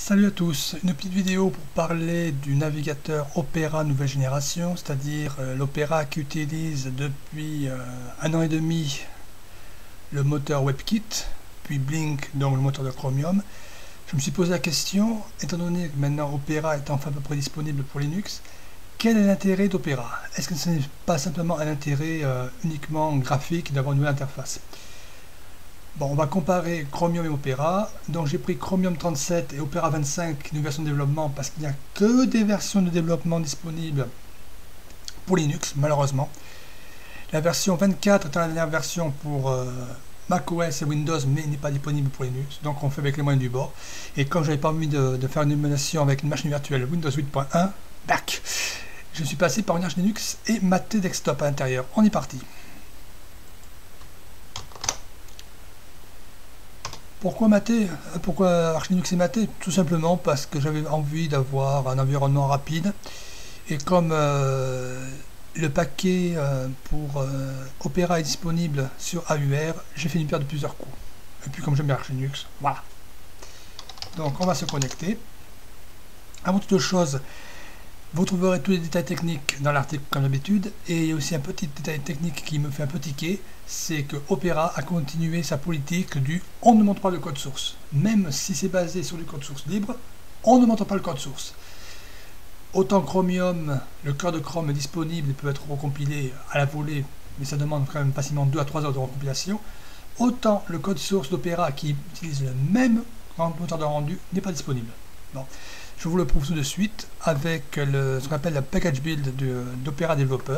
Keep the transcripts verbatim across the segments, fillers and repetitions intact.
Salut à tous, une petite vidéo pour parler du navigateur Opera nouvelle génération, c'est-à-dire euh, l'Opera qui utilise depuis euh, un an et demi le moteur WebKit, puis Blink, donc le moteur de Chromium. Je me suis posé la question, étant donné que maintenant Opera est enfin à peu près disponible pour Linux, quel est l'intérêt d'Opera? Est-ce que ce n'est pas simplement un intérêt euh, uniquement graphique d'avoir une nouvelle interface? Bon, on va comparer Chromium et Opera. Donc j'ai pris Chromium trente-sept et Opera vingt-cinq, une version de développement, parce qu'il n'y a que des versions de développement disponibles pour Linux, malheureusement. La version vingt-quatre est la dernière version pour euh, macOS et Windows, mais n'est pas disponible pour Linux. Donc on fait avec les moyens du bord. Et comme j'avais pas envie de, de faire une émulation avec une machine virtuelle Windows huit point un, bac, je suis passé par une Arch Linux et Mate Desktop à l'intérieur. On est parti. Pourquoi Mate? Pourquoi Arch Linux et Mate? Tout simplement parce que j'avais envie d'avoir un environnement rapide. Et comme euh, le paquet euh, pour euh, Opera est disponible sur A U R, j'ai fait une paire de plusieurs coups. Et puis comme j'aime bien Arch Linux, voilà. Donc on va se connecter. Avant toute chose, vous trouverez tous les détails techniques dans l'article comme d'habitude. Et il y a aussi un petit détail technique qui me fait un peu tiquer, c'est que Opera a continué sa politique du on ne montre pas le code source. Même si c'est basé sur du code source libre, on ne montre pas le code source. Autant Chromium, le cœur de Chrome est disponible et peut être recompilé à la volée, mais ça demande quand même facilement deux à trois heures de recompilation. Autant le code source d'Opera qui utilise le même moteur de rendu n'est pas disponible. Bon. Je vous le prouve tout de suite avec le, ce qu'on appelle la package build d'Opera Developer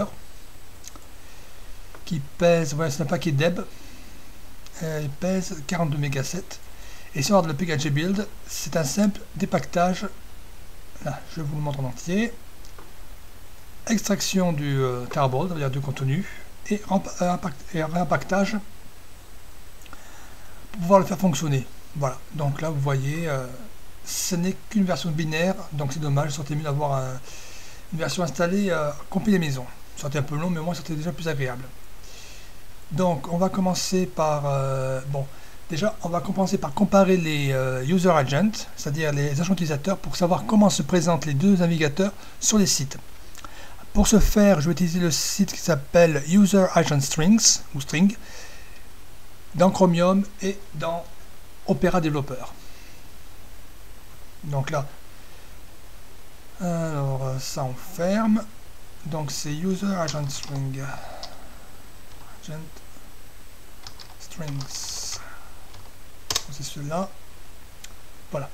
qui pèse, voilà, c'est un paquet deb, euh, il pèse quarante-deux mégas sept. Et si on regarde le package build, c'est un simple dépaquetage. Là, je vous le montre en entier. Extraction du euh, tarball, c'est-à-dire du contenu, et, euh, et réimpactage pour pouvoir le faire fonctionner. Voilà, donc là vous voyez. Euh, Ce n'est qu'une version binaire, donc c'est dommage, ça aurait été mieux d'avoir un, une version installée euh, compilée maison. Ça aurait été un peu long, mais au moins ça aurait été déjà plus agréable. Donc on va commencer par... Euh, bon, déjà on va commencer par comparer les euh, user agents, c'est-à-dire les agents utilisateurs, pour savoir comment se présentent les deux navigateurs sur les sites. Pour ce faire, je vais utiliser le site qui s'appelle User Agent Strings, ou String, dans Chromium et dans Opera Developer. Donc là, alors ça on ferme. Donc c'est user agent string, agent strings. C'est cela. Voilà.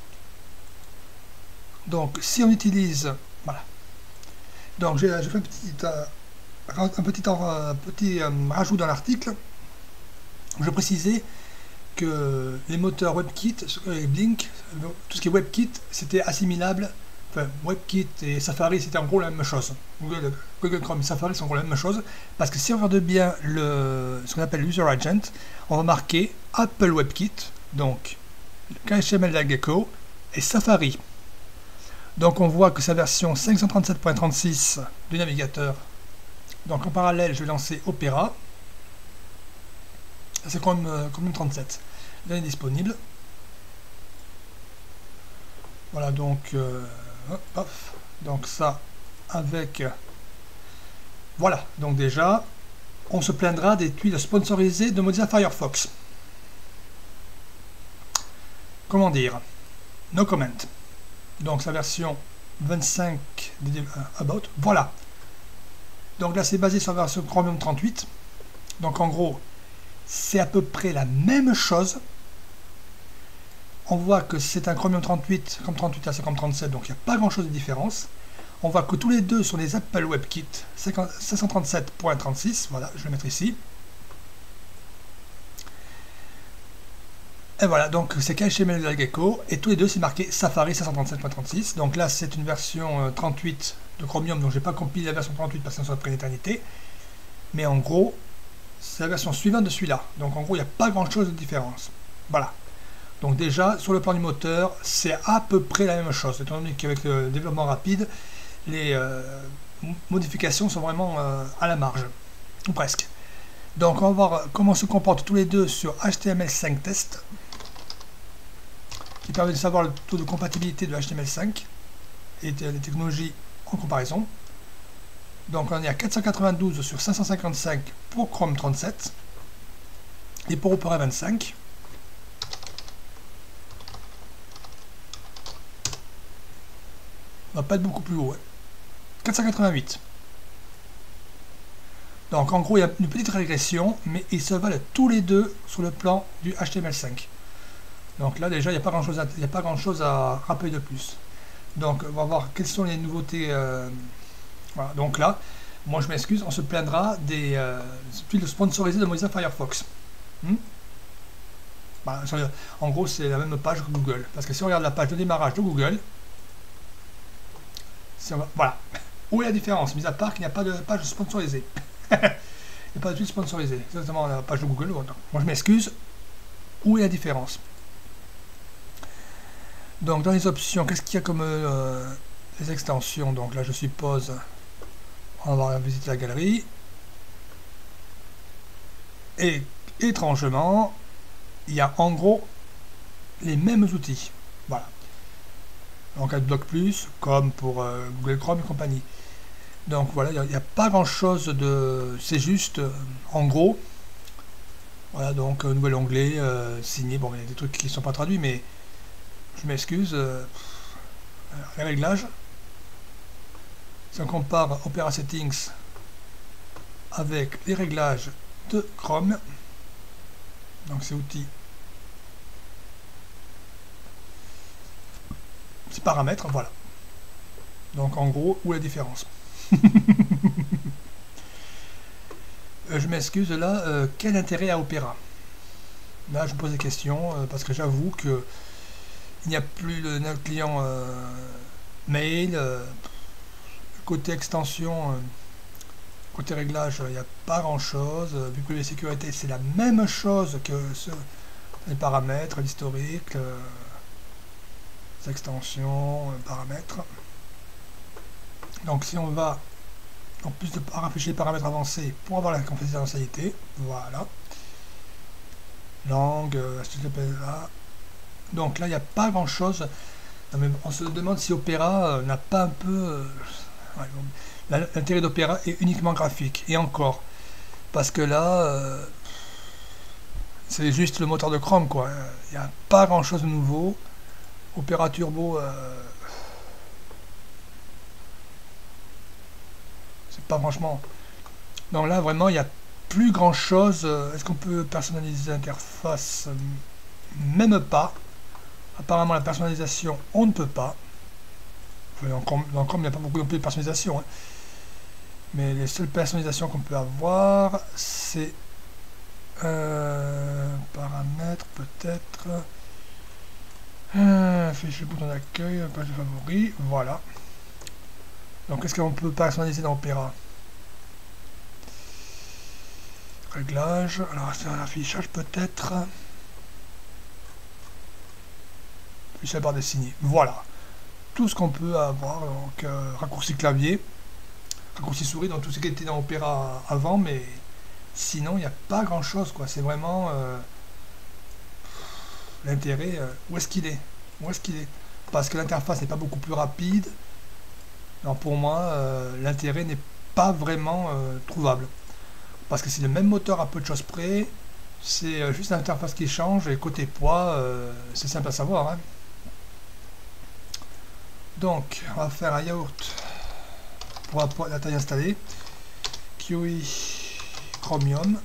Donc si on utilise, voilà. Donc j'ai fait un petit, euh, un petit, euh, petit euh, rajout dans l'article. Je précisais que les moteurs WebKit, et Blink, tout ce qui est WebKit, c'était assimilable. Enfin, WebKit et Safari, c'était en gros la même chose. Google, Google Chrome et Safari sont en gros la même chose. Parce que si on regarde bien le, ce qu'on appelle User Agent, on va marquer Apple WebKit, donc K H M L de Gecko et Safari. Donc on voit que sa version cinq cent trente-sept point trente-six du navigateur. Donc en parallèle, je vais lancer Opera. C'est comme, euh, comme une trente-sept. Là, il est disponible. Voilà, donc, euh, hop, donc ça, avec... Euh, voilà, donc déjà, on se plaindra des tuiles sponsorisées de Mozilla Firefox. Comment dire? No comment. Donc, sa version vingt-cinq euh, About, voilà. Donc là, c'est basé sur la version Chromium trente-huit. Donc, en gros... c'est à peu près la même chose. On voit que c'est un Chromium trente-huit, comme trente-huit à comme trente-sept, donc il n'y a pas grand chose de différence. On voit que tous les deux sont les Apple WebKit cinq cent trente-sept point trente-six, voilà, je vais le mettre ici. Et voilà, donc c'est K H M L de la Gecko, et tous les deux c'est marqué Safari cinq cent trente-sept point trente-six. Donc là c'est une version trente-huit de Chromium, donc je n'ai pas compilé la version trente-huit parce que ça aurait pris une éternité. Mais en gros, c'est la version suivante de celui-là. Donc en gros, il n'y a pas grand-chose de différence. Voilà. Donc déjà, sur le plan du moteur, c'est à peu près la même chose. Étant donné qu'avec le développement rapide, les euh, modifications sont vraiment euh, à la marge. Ou presque. Donc on va voir comment se comportent tous les deux sur H T M L cinq test. qui permet de savoir le taux de compatibilité de H T M L cinq et des technologies en comparaison. Donc on est à quatre cent quatre-vingt-douze sur cinq cent cinquante-cinq pour Chrome trente-sept et pour Opera vingt-cinq. On va pas être beaucoup plus haut, ouais. quatre cent quatre-vingt-huit. Donc en gros il y a une petite régression, mais ils se valent tous les deux sur le plan du H T M L cinq. Donc là déjà il n'y a pas grand chose à, il n'y a pas grand chose à rappeler de plus. Donc on va voir quelles sont les nouveautés. Euh, voilà. Donc là, moi je m'excuse, on se plaindra des euh, tuiles sponsorisées de Mozilla Firefox. Hmm bah, le, en gros c'est la même page que Google. Parce que si on regarde la page de démarrage de Google, si on va, voilà. Où est la différence? Mis à part qu'il n'y a pas de page sponsorisée. Il n'y a pas de tuiles sponsorisées. Exactement la page de Google. Moi je m'excuse. Où est la différence? Donc dans les options, qu'est-ce qu'il y a comme euh, les extensions? Donc là je suppose, on va visiter la galerie. Et étrangement, il y a en gros les mêmes outils. Voilà. Donc AdBlock Plus, comme pour euh, Google Chrome et compagnie. Donc voilà, il n'y a, a pas grand chose de... C'est juste, euh, en gros, voilà, donc euh, nouvel onglet, euh, signé, bon il y a des trucs qui ne sont pas traduits, mais je m'excuse. Euh, les réglages. Si on compare Opera Settings avec les réglages de Chrome, donc ces outils, ces paramètres, voilà. Donc en gros, où est la différence? euh, Je m'excuse là, euh, quel intérêt à Opera? Là je me pose des questions, euh, parce que j'avoue que il n'y a plus de notre client euh, mail, euh, côté extension, euh, côté réglage, il n'y a pas grand chose. Vu que les sécurités, c'est la même chose que ce, les paramètres, l'historique, euh, les extensions, euh, paramètres. Donc si on va en plus de rafraîchir les paramètres avancés pour avoir la confidentialité, voilà. Langue, euh, là. Donc là, il n'y a pas grand chose. On se demande si Opera euh, n'a pas un peu... Euh, ouais, l'intérêt d'Opera est uniquement graphique. Et encore. Parce que là, euh, c'est juste le moteur de Chrome, quoi. Il n'y a pas grand chose de nouveau. Opera Turbo... Euh, c'est pas franchement... Donc là, vraiment, il n'y a plus grand chose. Est-ce qu'on peut personnaliser l'interface? Même pas. Apparemment, la personnalisation, on ne peut pas. Dans Chrome, dans Chrome, il n'y a pas beaucoup de personnalisation. Hein. Mais les seules personnalisations qu'on peut avoir, c'est euh, paramètres, peut-être. Euh, fichier bouton d'accueil, page de favoris. Voilà. Donc, qu'est-ce qu'on peut personnaliser dans Opera? Réglage. Alors, c'est un affichage, peut-être. La barre dessinée. Voilà. Tout ce qu'on peut avoir. Donc, euh, raccourci clavier, raccourci souris, dans tout ce qui était dans Opera avant, mais sinon, il n'y a pas grand chose, quoi. C'est vraiment euh, l'intérêt. Euh, où est-ce qu'il est? Où est-ce qu'il est? Parce que l'interface n'est pas beaucoup plus rapide. Alors, pour moi, euh, l'intérêt n'est pas vraiment euh, trouvable. Parce que c'est le même moteur à peu de choses près. C'est euh, juste l'interface qui change. Et côté poids, euh, c'est simple à savoir. Hein. Donc, on va faire un yaourt pour la taille installée. Kiwi Chromium.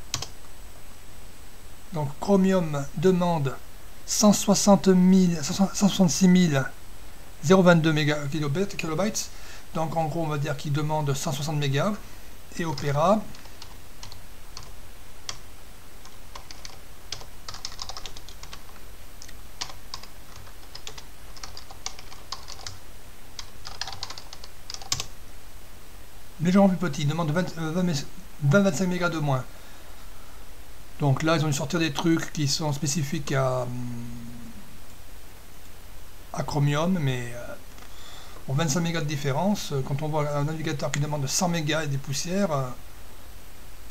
Donc, Chromium demande cent soixante mille, cent soixante-six mille zéro virgule vingt-deux méga, kilobytes. Donc, en gros, on va dire qu'il demande cent soixante mégas. Et Opera. Légèrement plus petit, il demande vingt à vingt-cinq mégas de moins. Donc là, ils ont dû sortir des trucs qui sont spécifiques à, à Chromium, mais euh, pour vingt-cinq mégas de différence, quand on voit un navigateur qui demande cent mégas et des poussières, euh,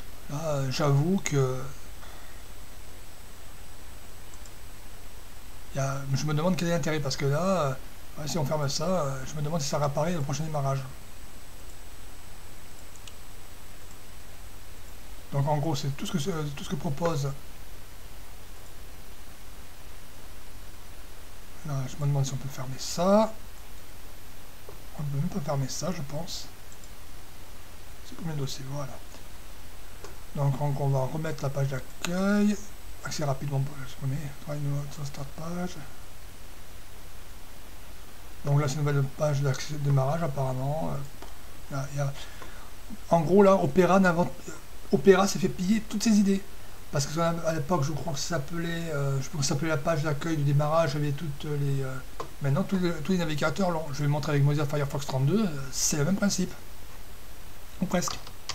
là, j'avoue que Il y a, je me demande quel est l'intérêt, parce que là, euh, si on ferme ça, euh, je me demande si ça réapparaît au prochain démarrage. Donc en gros, c'est tout ce que tout ce que propose. Là, je me demande si on peut fermer ça. On ne peut même pas fermer ça, je pense. C'est combien de dossiers? Voilà. Donc on va remettre la page d'accueil. Accès rapidement. Je remets. Try note, start page. Donc là, c'est une nouvelle page d'accès démarrage apparemment. Il y a, il y a... En gros, là, Opera n'invente. Opera s'est fait piller toutes ses idées. Parce que à l'époque, je crois que ça s'appelait, euh, je pense que ça s'appelait la page d'accueil du démarrage. J'avais toutes les. Euh, maintenant, tous les, tous les navigateurs l'ont. Je vais montrer avec Mozilla Firefox trente-deux. Euh, c'est le même principe, ou presque.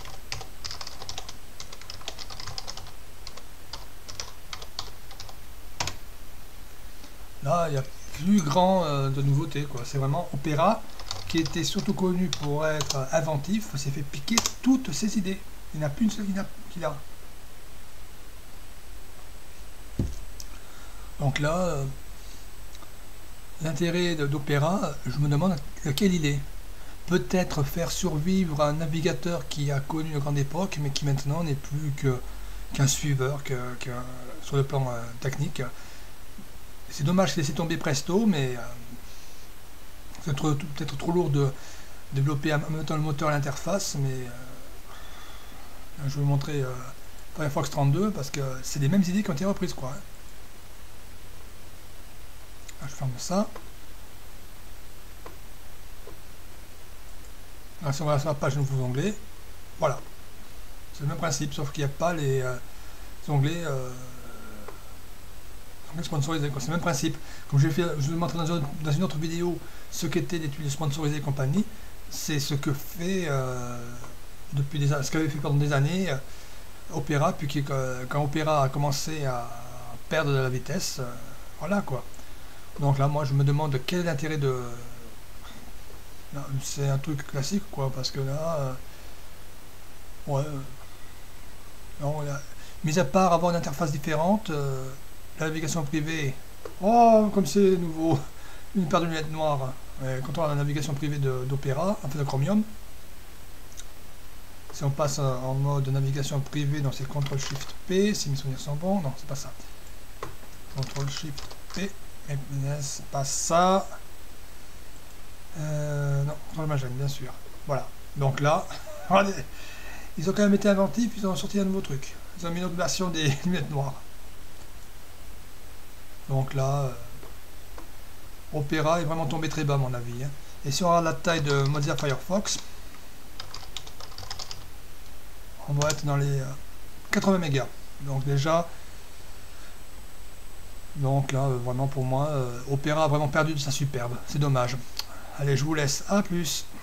Là, il y a plus grand euh, de nouveautés, quoi. C'est vraiment Opera qui était surtout connu pour être inventif, s'est fait piquer toutes ses idées. Il n'y en a plus une seule qui a. Donc là, euh, l'intérêt d'Opera, je me demande lequel il est. Peut-être faire survivre un navigateur qui a connu une grande époque, mais qui maintenant n'est plus que qu'un suiveur que, que, sur le plan euh, technique. C'est dommage de laisser tomber Presto, mais euh, c'est peut-être trop lourd de développer en même temps le moteur à l'interface, mais euh, je vais vous montrer euh, Firefox trente-deux parce que c'est les mêmes idées qui ont été reprises, quoi. Hein. Je ferme ça. Alors, si on va sur la page de nouveaux onglets, voilà. C'est le même principe, sauf qu'il n'y a pas les, euh, les onglets, euh, onglets sponsorisés. C'est le même principe. Comme j'ai fait, je vous ai montré dans une, dans une autre vidéo ce qu'étaient les tuiles sponsorisées et compagnie. C'est ce que fait euh, depuis des ce qu'avait fait pendant des années euh, Opera, puis qui, euh, quand Opera a commencé à perdre de la vitesse, euh, voilà quoi. Donc là, moi, je me demande quel est l'intérêt de... C'est un truc classique, quoi, parce que là... Euh... Ouais... Non, là... Mis à part avoir une interface différente, euh... la navigation privée... Oh, comme c'est nouveau. Une paire de lunettes noires. Ouais, quand on a la navigation privée d'Opera, en fait de Chromium, si on passe en mode navigation privée, donc c'est contrôle shift P, si mes souvenirs sont bons, non, c'est pas ça. contrôle shift P. Mais c'est pas ça. Euh, non, contrôle magène, bien sûr. Voilà. Donc là, ils ont quand même été inventifs, ils ont sorti un nouveau truc. Ils ont mis une autre version des lunettes noires. Donc là, euh, Opera est vraiment tombé très bas à mon avis. Hein. Et si on regarde la taille de Mozilla Firefox, on va être dans les euh, quatre-vingts mégas. Donc déjà, donc là, euh, vraiment pour moi, euh, Opera a vraiment perdu de sa superbe. C'est dommage. Allez, je vous laisse. À plus.